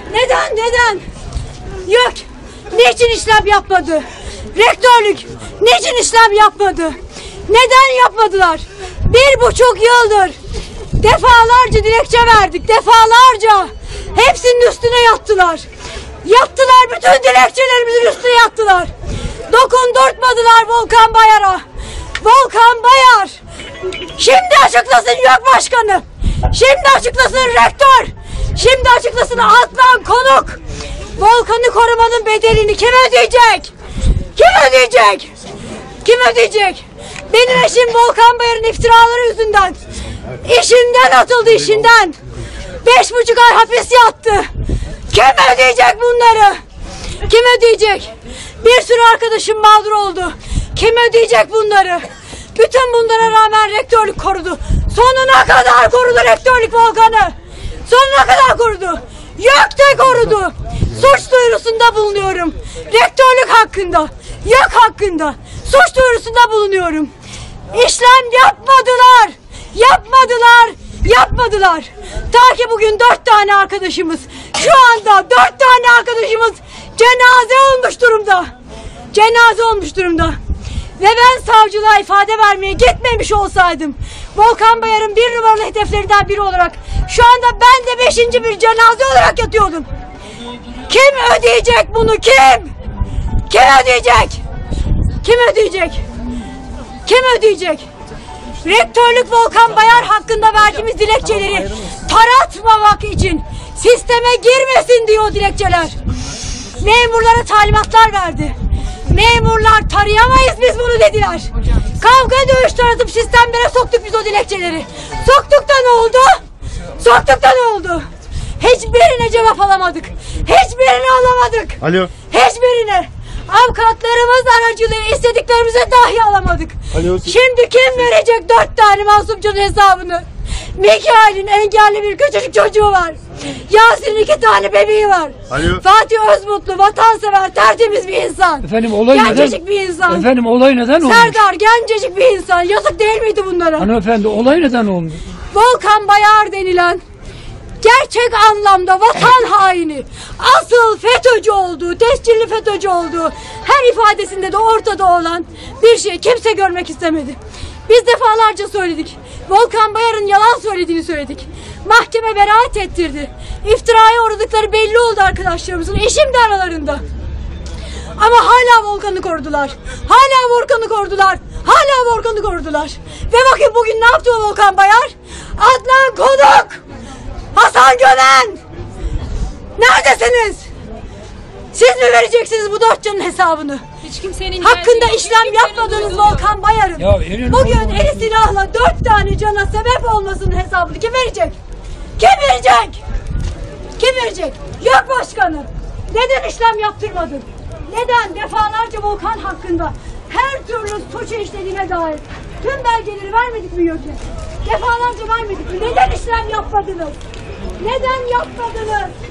Neden? Yok. Niçin işlem yapmadı? Rektörlük niçin işlem yapmadı? Neden yapmadılar? 1,5 yıldır defalarca dilekçe verdik. Defalarca. Hepsinin üstüne yattılar. Yattılar, bütün dilekçelerimizin üstüne yattılar. Dokundurtmadılar Volkan Bayar'a. Volkan Bayar şimdi açıklasın YÖK Başkanı. Şimdi açıklasın rektör. Şimdi açıklasın Adnan Konuk. Volkan'ı korumanın bedelini kim ödeyecek? Kim ödeyecek? Benim eşim Volkan Bayar'ın iftiraları yüzünden işinden atıldı, işinden. 5,5 ay hapis yattı. Kim ödeyecek bunları? Kim ödeyecek? Bir sürü arkadaşım mağdur oldu. Kim ödeyecek bunları? Bütün bunlara rağmen rektörlük korudu. Sonuna kadar korudu rektörlük Volkan'ı. Sonuna kadar korudu. YÖK de korudu. Suç duyurusunda bulunuyorum. Rektörlük hakkında, YÖK hakkında suç duyurusunda bulunuyorum. İşlem yapmadılar. Ta ki bugün 4 tane arkadaşımız, şu anda 4 tane arkadaşımız cenaze olmuş durumda. Ve ben savcılığa ifade vermeye gitmemiş olsaydım, Volkan Bayar'ın 1 numaralı hedeflerinden biri olarak şu anda ben de 5. bir cenaze olarak yatıyordum. Kim ödeyecek bunu? Kim ödeyecek? Rektörlük Volkan Bayar hakkında verdiğimiz dilekçeleri taratmamak için, sisteme girmesin diyor dilekçeler. Memurlara talimatlar verdi. Memurlar tarayamayız biz bunu dediler. Kavga dövüş taratıp sistemlere soktuk biz o dilekçeleri. Soktuk da ne oldu? Hiçbirine cevap alamadık. Alo. Hiçbirine. Avukatlarımız aracılığıyla istediklerimize dahi alamadık. Alo. Şimdi kim verecek 4 tane masumcunun hesabını? Mikail'in engelli bir küçücük çocuğu var. Yasin'in 2 tane bebeği var. Alo. Fatih Özmutlu, vatansever, tertemiz bir insan. Efendim olay gencecik bir insan. Efendim olay neden olmuş? Serdar gencecik bir insan. Yazık değil miydi bunlara? Hanımefendi olay neden olmuş? Volkan Bayar denilen gerçek anlamda vatan haini, asıl FETÖ'cü olduğu, tescilli FETÖ'cü olduğu her ifadesinde de ortada olan bir şey kimse görmek istemedi. Biz defalarca söyledik. Volkan Bayar'ın yalan söylediğini söyledik. Mahkeme beraat ettirdi. İftiraya uğradıkları belli oldu arkadaşlarımızın. Eşim de aralarında. Ama hala Volkan'ı korudular. Hala Volkan'ı korudular. Ve bakın bugün ne yaptı o Volkan Bayar? Adnan Konuk! Hasan Gönen! Neredesiniz? Siz mi vereceksiniz bu 4 canın hesabını? Hiç kimsenin hakkında işlem yapmadığınız Volkan Bayar'ın bugün eli silahla 4 tane cana sebep olmasının hesabını kim verecek? Kim verecek? YÖK Başkanı. Neden işlem yaptırmadın? Neden defalarca Volkan hakkında her türlü suç işlediğine dair tüm belgeleri vermedik mi YÖK'e? Defalarca vermedik mi? Neden işlem yapmadınız?